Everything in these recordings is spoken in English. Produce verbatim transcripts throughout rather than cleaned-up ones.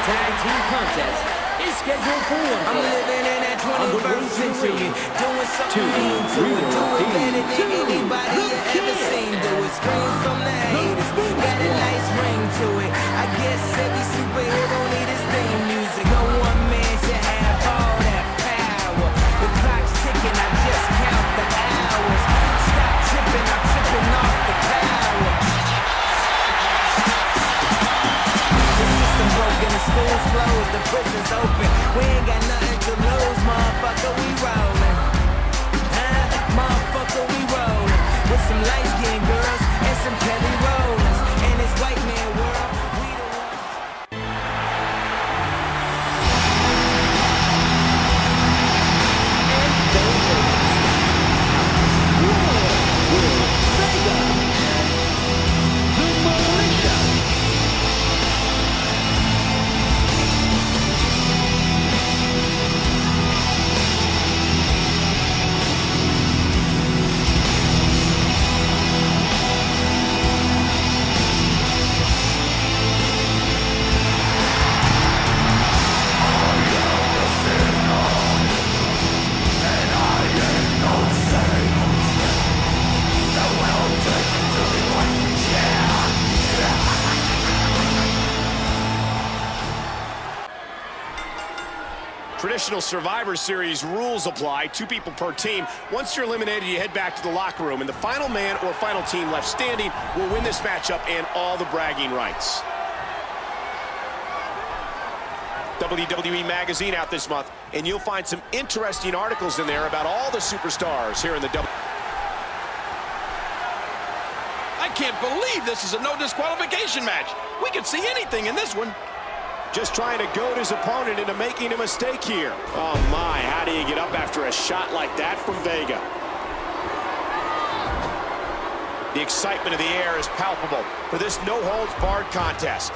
tag team contest is scheduled for one I'm living in that twenty-first century, doing something mean to it, do it better than anybody you ever seen. Do it, scream from the haters, got a nice ring to it. I guess every superhero need his theme music. No one man should have all that power. The clock's ticking, I just count the hours. Stop tripping, I'm tripping off the power. The system broken, the school's closed, the prison's open. We ain't got nothing to lose, motherfucker, we rollin'. Huh? Motherfucker, we rollin'. With some light-skinned girls and some Kelly Rollins. And this white man world, we the ones. Traditional Survivor Series rules apply, two people per team. Once you're eliminated, you head back to the locker room, and the final man or final team left standing will win this matchup and all the bragging rights. W W E Magazine out this month, and you'll find some interesting articles in there about all the superstars here in the W. I can't believe this is a no disqualification match. We could see anything in this one. Just trying to goad his opponent into making a mistake here. Oh my, how do you get up after a shot like that from Vega? The excitement of the air is palpable for this no-holds-barred contest.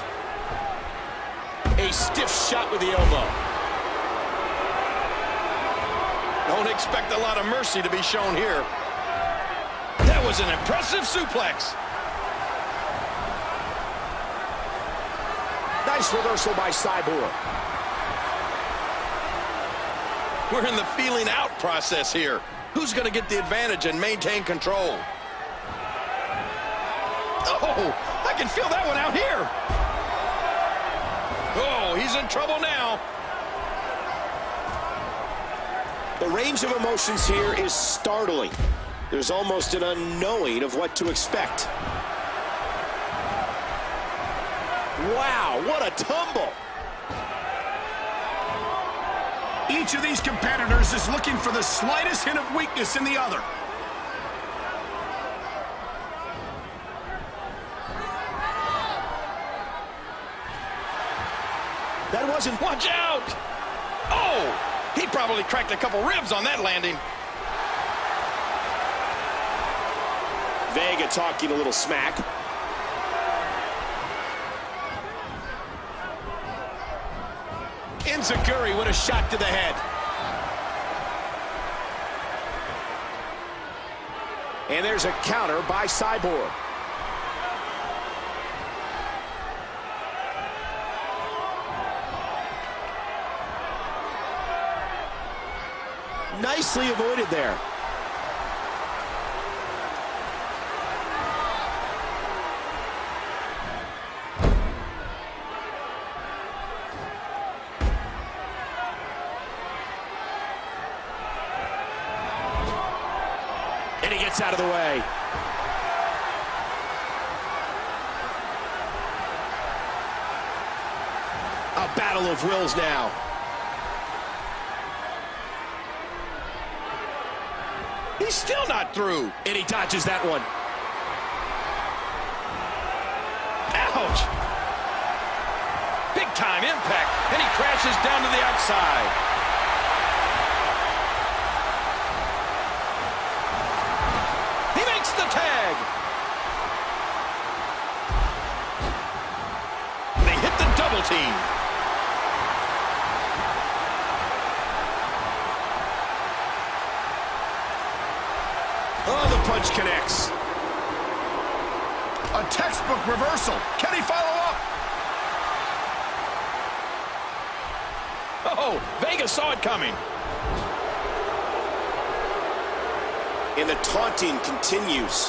A stiff shot with the elbow. Don't expect a lot of mercy to be shown here. That was an impressive suplex. Nice reversal by Cyborg. We're in the feeling out process here. Who's going to get the advantage and maintain control? Oh, I can feel that one out here. Oh, he's in trouble now. The range of emotions here is startling. There's almost an unknowing of what to expect. Wow, what a tumble. Each of these competitors is looking for the slightest hint of weakness in the other. That wasn't... Watch out! Oh, he probably cracked a couple ribs on that landing. Vega talking a little smack. Enziguri with a shot to the head. And there's a counter by Cyborg. Nicely avoided there. And he gets out of the way. A battle of wills now. He's still not through. And he dodges that one. Ouch! Big time impact, and he crashes down to the outside. The tag. They hit the double team. Oh, the punch connects. A textbook reversal. Can he follow up? Oh, Vega saw it coming. And the taunting continues.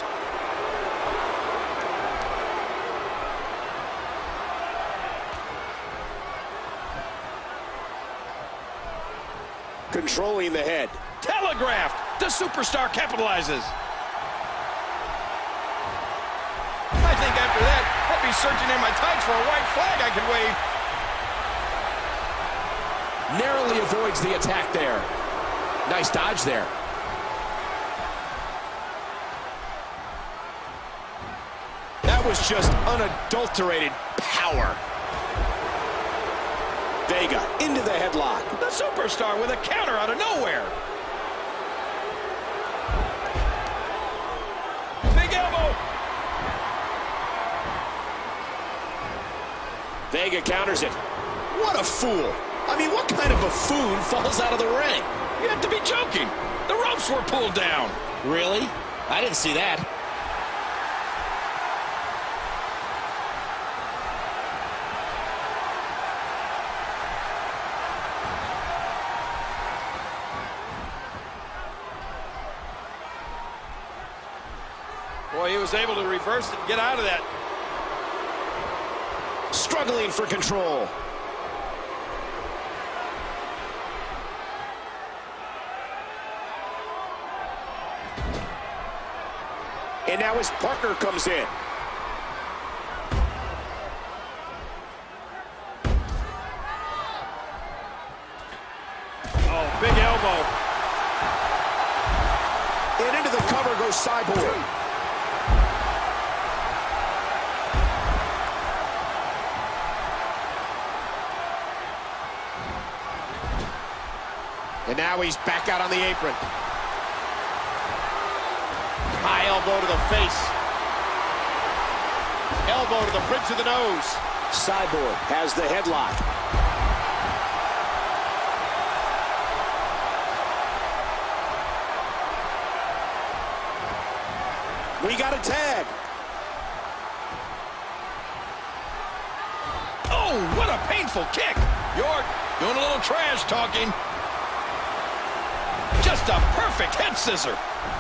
Controlling the head. Telegraphed. The superstar capitalizes. I think after that, I'd be searching in my tights for a white flag I could wave. Narrowly avoids the attack there. Nice dodge there. That was just unadulterated power. Vega into the headlock. The superstar with a counter out of nowhere. Big elbow. Vega counters it. What a fool. I mean, what kind of buffoon falls out of the ring? You have to be joking. The ropes were pulled down. Really? I didn't see that. Boy, he was able to reverse it and get out of that. Struggling for control. And now his partner comes in. Oh, big elbow. And into the cover goes Cyborg. And now he's back out on the apron. High elbow to the face. Elbow to the bridge of the nose. Cyborg has the headlock. We got a tag. Oh, what a painful kick. York doing a little trash talking. Just a perfect head scissor.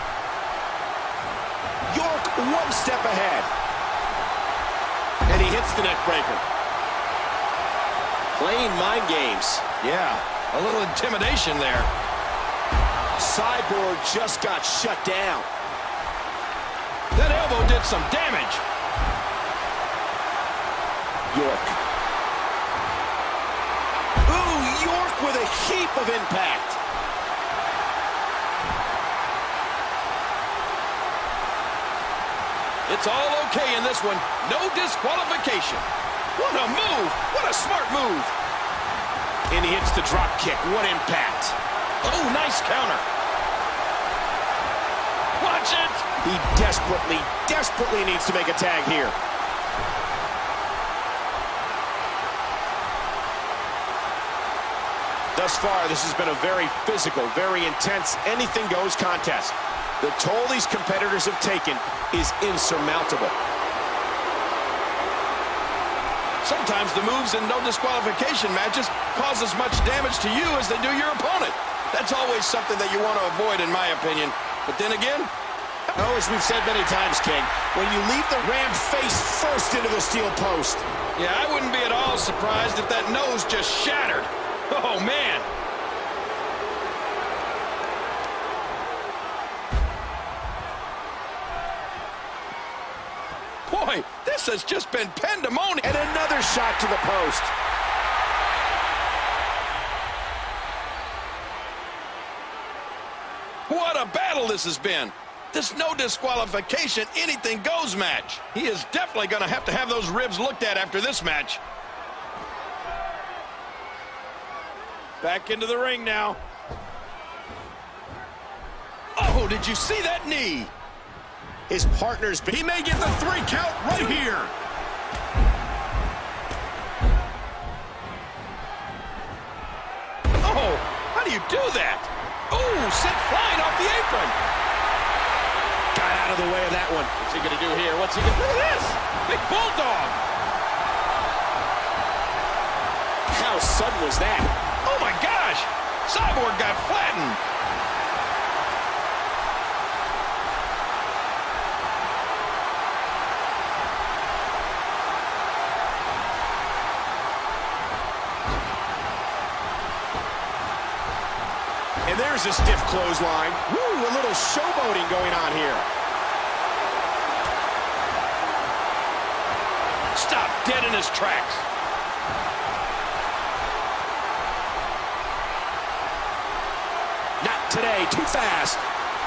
York one step ahead. And he hits the neck breaker. Playing mind games. Yeah, a little intimidation there. Cyborg just got shut down. That elbow did some damage. York. Ooh, York with a heap of impact. It's all okay in this one. No disqualification. What a move. What a smart move. And he hits the drop kick. What impact. Oh, nice counter. Watch it. He desperately, desperately needs to make a tag here. Thus far, this has been a very physical, very intense, anything-goes contest. The toll these competitors have taken is insurmountable. Sometimes the moves in no disqualification matches cause as much damage to you as they do your opponent. That's always something that you want to avoid, in my opinion. But then again, oh, as we've said many times, King, when you leave the ram face first into the steel post. yeah, I wouldn't be at all surprised if that nose just shattered. Oh, man. Boy, this has just been pandemonium. And another shot to the post. What a battle this has been. This no disqualification, anything goes match. He is definitely going to have to have those ribs looked at after this match. Back into the ring now. Oh, did you see that knee? His partner's been... He may get the three count right here. Oh, how do you do that? Oh, sent flying off the apron. Got out of the way of that one. What's he going to do here? What's he going to do? Look at this. Big bulldog. How sudden was that? Oh, my God. gosh! Cyborg got flattened. And there's a stiff clothesline. Woo, a little showboating going on here. Stop dead in his tracks. Not today, too fast.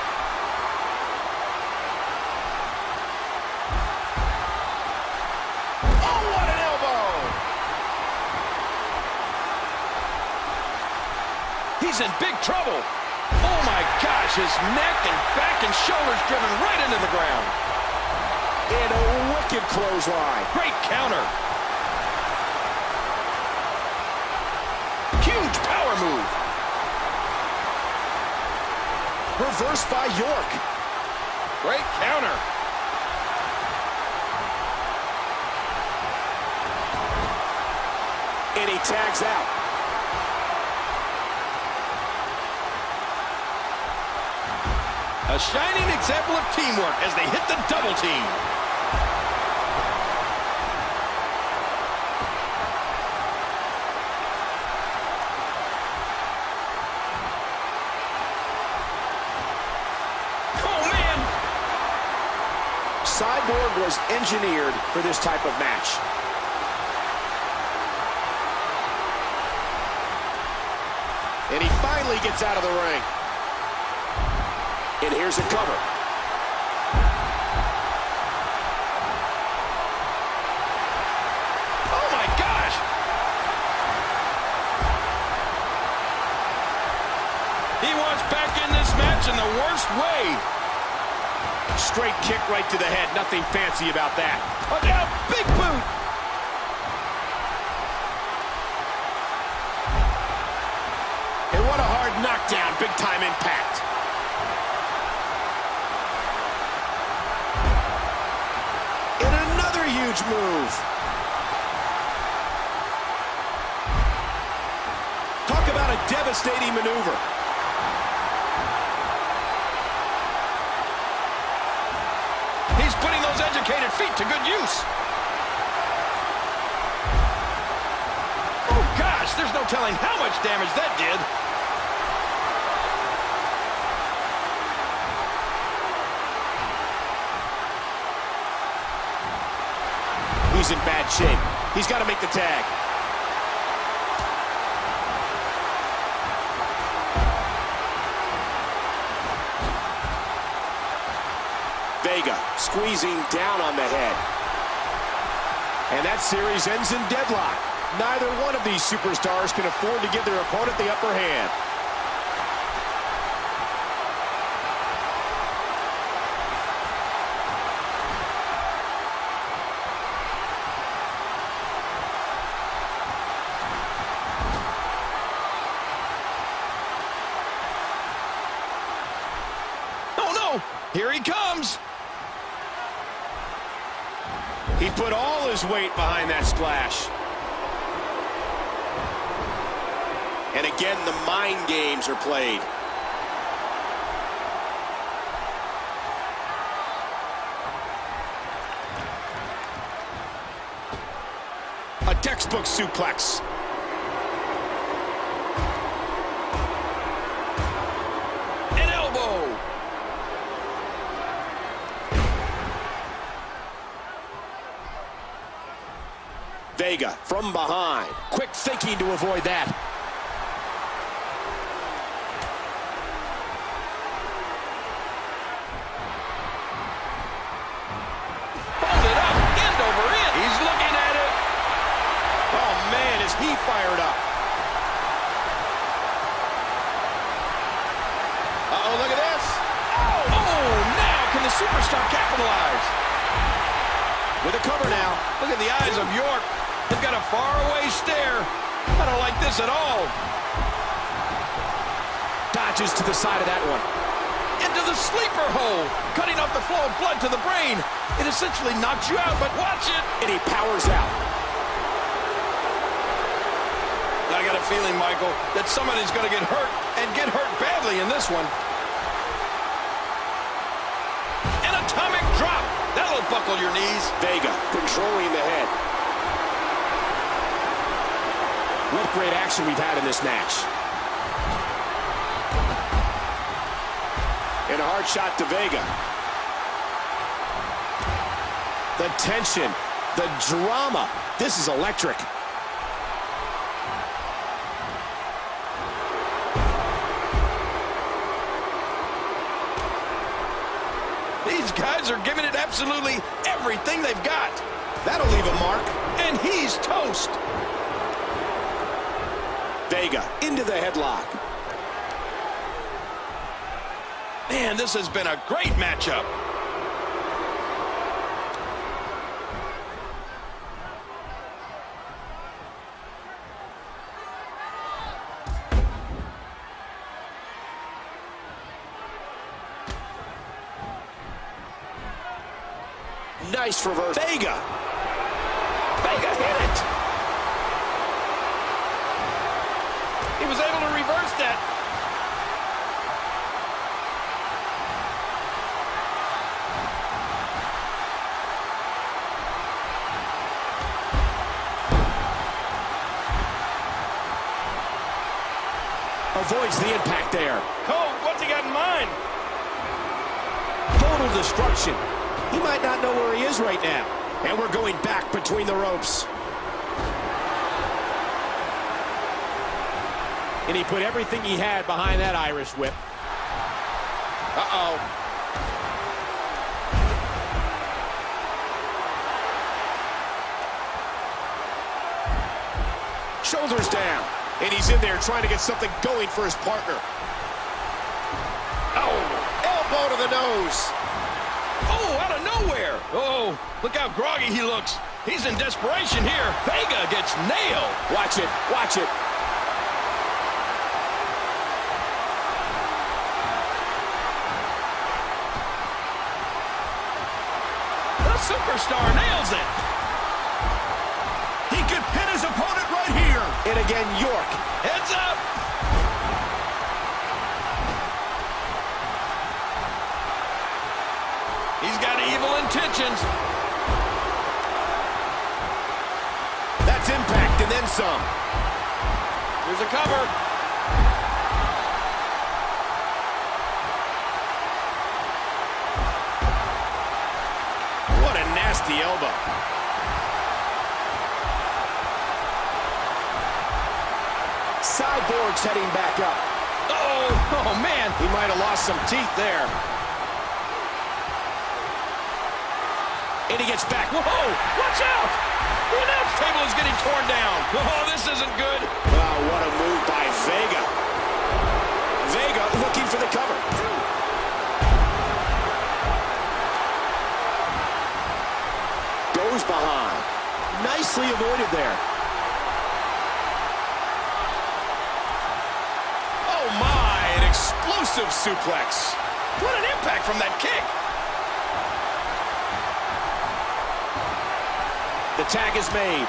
Oh, what an elbow! He's in big trouble. Oh my gosh, his neck and back and shoulders driven right into the ground. In a wicked clothesline. Great counter. Huge power move. Reversed by York. Great counter. And he tags out. A shining example of teamwork as they hit the double team. Cyborg was engineered for this type of match. And he finally gets out of the ring. And here's a cover. Oh my gosh! He wants back in this match in the worst way. Straight kick right to the head. Nothing fancy about that. Oh, now, big boot. And what a hard knockdown. Big time impact. And another huge move. Talk about a devastating maneuver. He's putting those educated feet to good use. Oh, gosh, there's no telling how much damage that did. He's in bad shape. He's got to make the tag. Vega squeezing down on the head. And that series ends in deadlock. Neither one of these superstars can afford to give their opponent the upper hand. Oh, no! Here he comes! He put all his weight behind that splash. And again, the mind games are played. A textbook suplex. An elbow! Vega from behind. Quick thinking to avoid that. Folded up, end over end. He's looking at it. Oh, man, is he fired up. Uh-oh, look at this. Oh, oh, now can the superstar capitalize? With a cover now. Look at the eyes of York. They've got a faraway stare. I don't like this at all. Dodges to the side of that one. Into the sleeper hole, cutting off the flow of blood to the brain. It essentially knocks you out, but watch it. And he powers out. A I got a feeling, Michael, that somebody's going to get hurt and get hurt badly in this one. An atomic drop. That'll buckle your knees. Vega controlling the head. What great action we've had in this match. And a hard shot to Vega. The tension, the drama. This is electric. These guys are giving it absolutely everything they've got. That'll leave a mark. And he's toast. Vega into the headlock. Man, this has been a great matchup. Nice reverse. Vega. Vega hit it. He was able to reverse that. Avoids the impact there. Cole, what's he got in mind? Total destruction. He might not know where he is right now. And we're going back between the ropes. And he put everything he had behind that Irish whip. Uh-oh. Shoulders down. And he's in there trying to get something going for his partner. Oh, elbow to the nose. Oh, out of nowhere. Oh, look how groggy he looks. He's in desperation here. Vega gets nailed. Watch it, watch it. The superstar nails it. He could pin his opponent right here. And again, York. Heads up. He's got evil intentions. That's impact and then some. Here's a cover. What a nasty elbow. Cyborg's heading back up. Oh, oh man. He might have lost some teeth there. And he gets back. Whoa, watch out. The announce table is getting torn down. Oh, this isn't good. Wow, what a move by Vega. Vega looking for the cover. Goes behind. Nicely avoided there. Oh my, an explosive suplex. What an impact from that kick. The tag is made.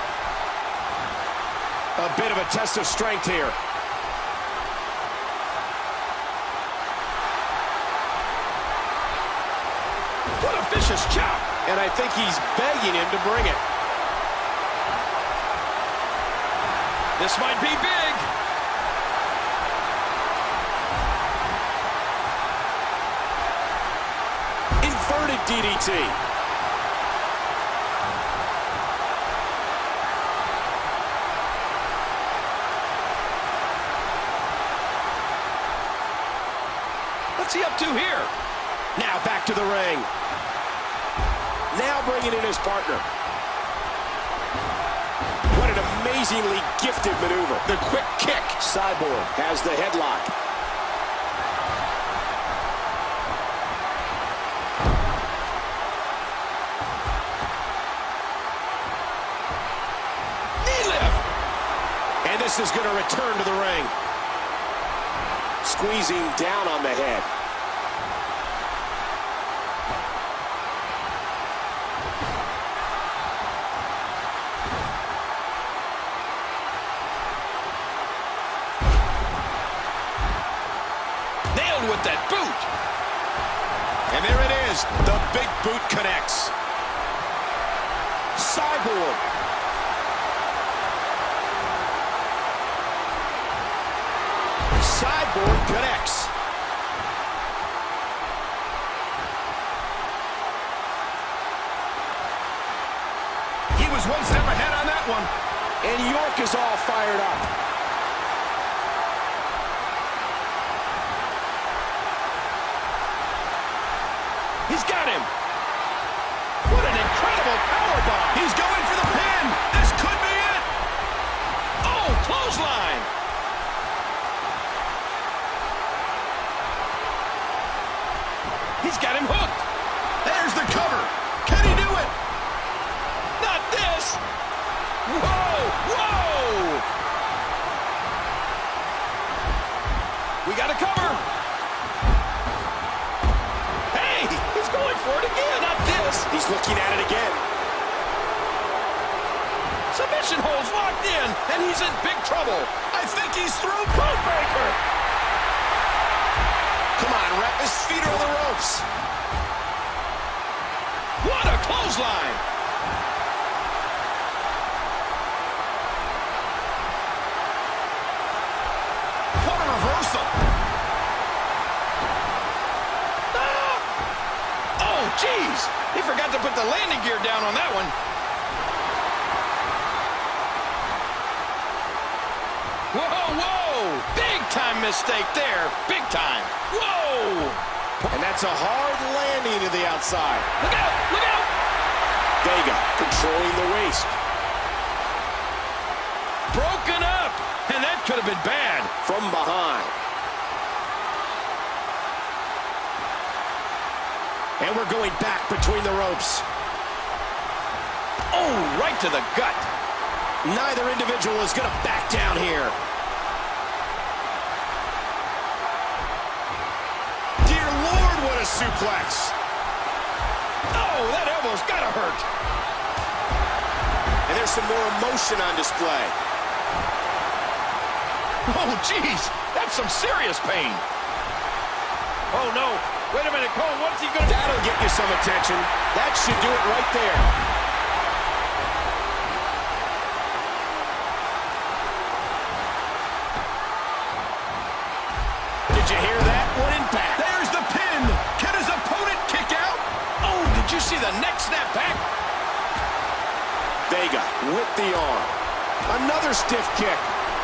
A bit of a test of strength here. What a vicious chop. And I think he's begging him to bring it. This might be big. Inverted D D T. What's he up to here? Now back to the ring. Now bringing in his partner. What an amazingly gifted maneuver. The quick kick. Cyborg has the headlock. Knee lift. And this is going to return to the ring. Squeezing down on the head. And there it is. The big boot connects. Cyborg. Cyborg connects. He was one step ahead on that one. And York is all fired up. He's got him. What an incredible powerbomb. He's going for the pin. This could be it. Oh, clothesline. He's got him hooked. There's the cover. Can he do it? Not this. Whoa, whoa. We got a cover. Hey, he's going for it again. Not this. He's looking at it again. Submission holds locked in, and he's in big trouble. I think he's through. Code breaker. Come on, Rep. His feet are on the ropes. What a clothesline. What a reversal. Ah! Oh, jeez. He forgot to put the landing gear down on that one. Whoa, whoa. Big time mistake there. Big time. Whoa. And that's a hard landing to the outside. Look out, look out. Vega controlling the waist. Broken up. And that could have been bad. From behind. And we're going back between the ropes. Oh, right to the gut. Neither individual is going to back down here. Dear Lord, what a suplex. Oh, that elbow's got to hurt. And there's some more emotion on display. Oh, jeez. That's some serious pain. Oh, no. Wait a minute, Cole. What's he going to do? That'll get you some attention. That should do it right there. Did you hear that? What impact? There's the pin. Can his opponent kick out? Oh, did you see the neck snap back? Vega with the arm. Another stiff kick.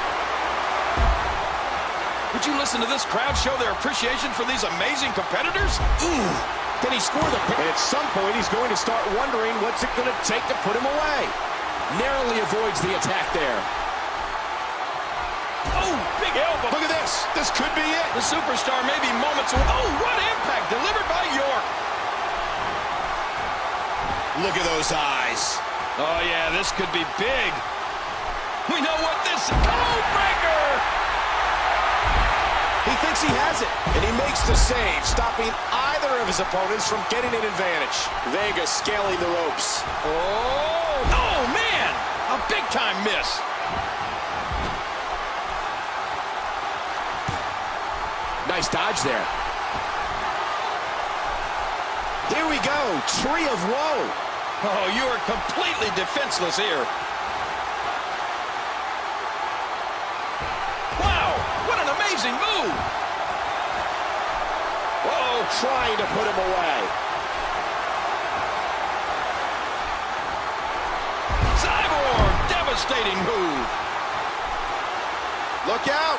Would you listen to this crowd show their appreciation for these amazing competitors? Ooh. Can he score the pin? At some point, he's going to start wondering what's it going to take to put him away. Narrowly avoids the attack there. Oh, big elbow. Look at this. This could be it. The superstar may be moments away. Oh, what impact delivered by York. Look at those eyes. Oh, yeah, this could be big. We know what this is. Code breaker. He thinks he has it, and he makes the save, stopping either of his opponents from getting an advantage. Vega scaling the ropes. Oh, oh man, a big-time miss. Nice dodge there. Here we go, Tree of Woe. Oh, you are completely defenseless here. Wow, what an amazing move. Whoa, trying to put him away. Cyborg, devastating move. Look out.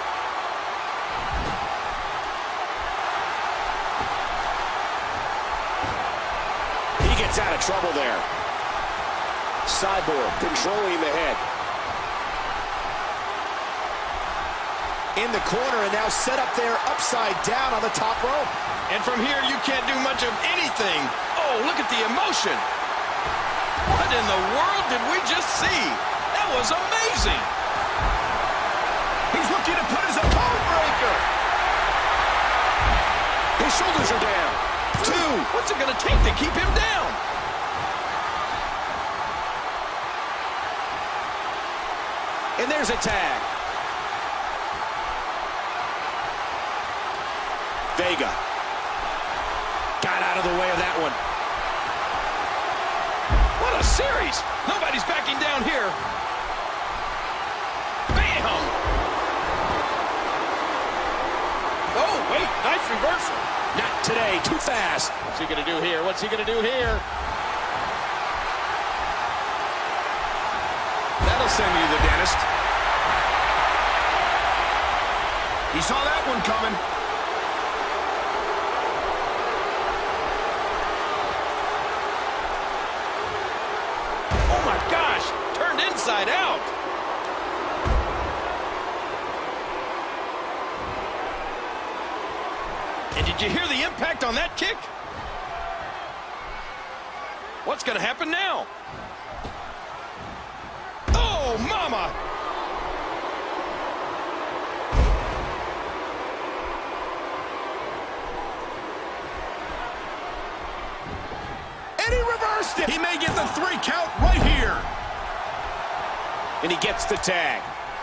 He gets out of trouble there. Cyborg controlling the head. In the corner and now set up there upside down on the top rope. And from here, you can't do much of anything. Oh, look at the emotion. What in the world did we just see? That was amazing. He's looking to put his opponent breaker. His shoulders are down. Two. What's it going to take to keep him down? And there's a tag. Vega got out of of the way of that one. What a series! Nobody's backing down here. Bam! Oh, wait, nice reversal. Not today, too fast. What's he gonna do here? What's he gonna do here? That'll send you to the dentist. He saw that one coming. Oh my gosh, turned inside out. And did you hear the impact on that kick? What's gonna happen now? Oh, mama! And he reversed it. He may get the three count right here. And he gets the tag.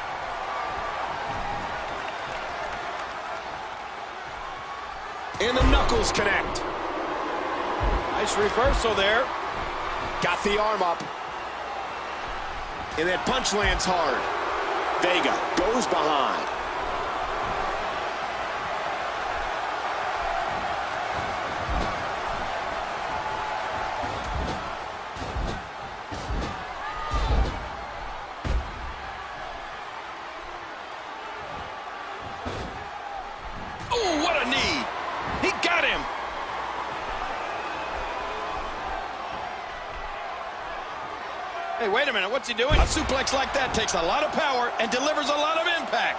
And the knuckles connect. Nice reversal there. Got the arm up. And that punch lands hard. Vega goes behind. Oh, what a knee. He got him. Hey, wait a minute. What's he doing? A suplex like that takes a lot of power and delivers a lot of impact.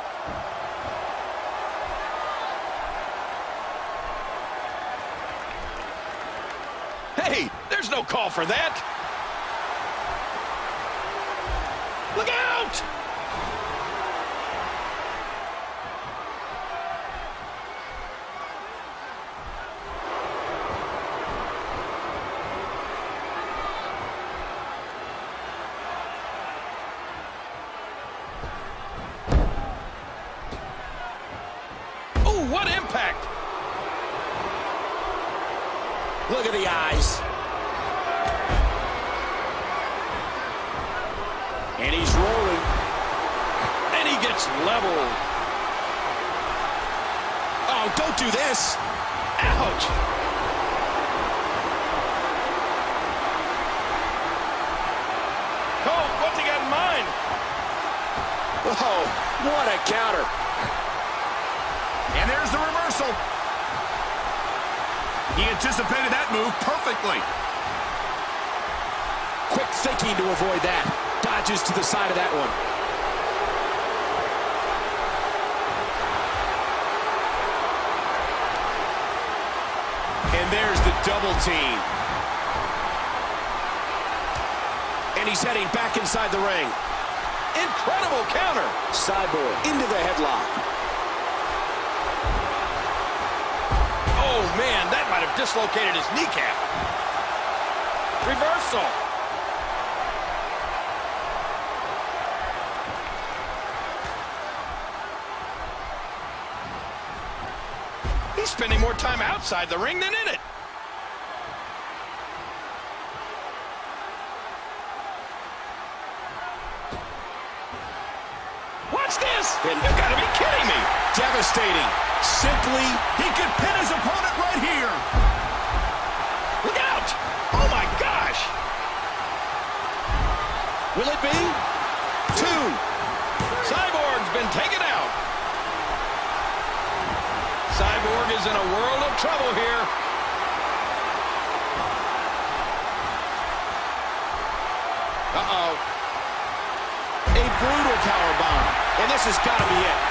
Hey, there's no call for that. Look out! What impact! Look at the eyes. And he's rolling. And he gets leveled. Oh, don't do this. Ouch! Oh, what's he got in mind? Oh, what a counter. And there's the reversal. He anticipated that move perfectly. Quick thinking to avoid that. Dodges to the side of that one. And there's the double team. And he's heading back inside the ring. Incredible counter. Cyborg into the headlock. Oh, man, that might have dislocated his kneecap. Reversal. He's spending more time outside the ring than in it. Watch this. You've got to be kidding me. Devastating. Simply, he could pin his opponent right here. Look out! Oh my gosh! will it be? Two. Cyborg's been taken out. Cyborg is in a world of trouble here. Uh-oh. A brutal powerbomb, and this has got to be it.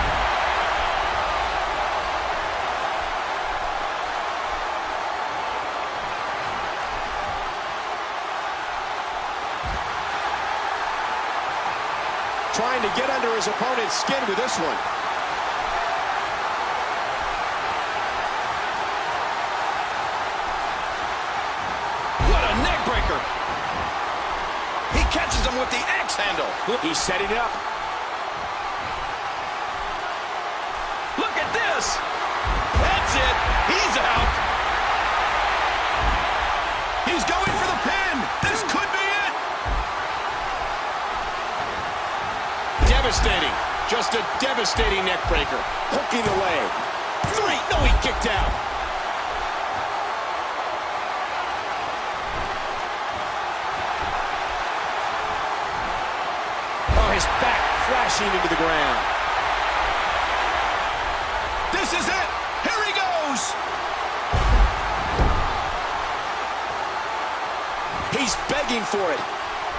Trying to get under his opponent's skin with this one. What a neck breaker. He catches him with the axe handle. He's setting it up. Look at this. That's it. He's out. Just a devastating neck breaker. Hooking the leg. Three. No, he kicked out. Oh, his back crashing into the ground. This is it. Here he goes. He's begging for it.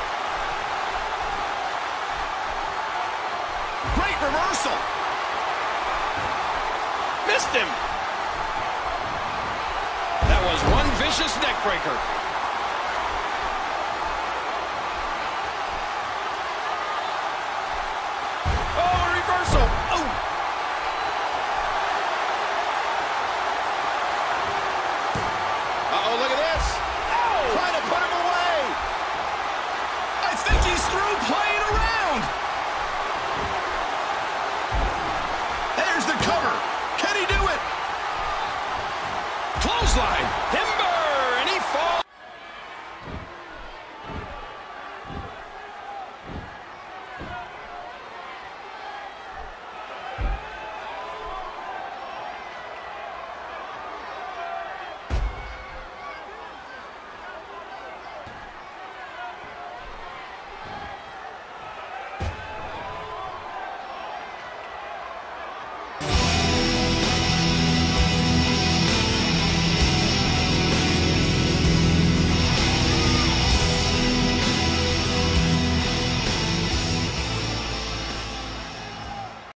Great reversal. Missed him. That was one vicious neck breaker. Oh, reversal. Oh. Uh-oh, look at this. Oh. Trying to put him away. I think he's through playing around. There's the cover. Can he do it? Clothesline. Him